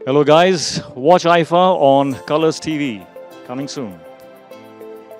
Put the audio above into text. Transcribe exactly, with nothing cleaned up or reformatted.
Hello guys, watch I F A on Colors T V. Coming soon.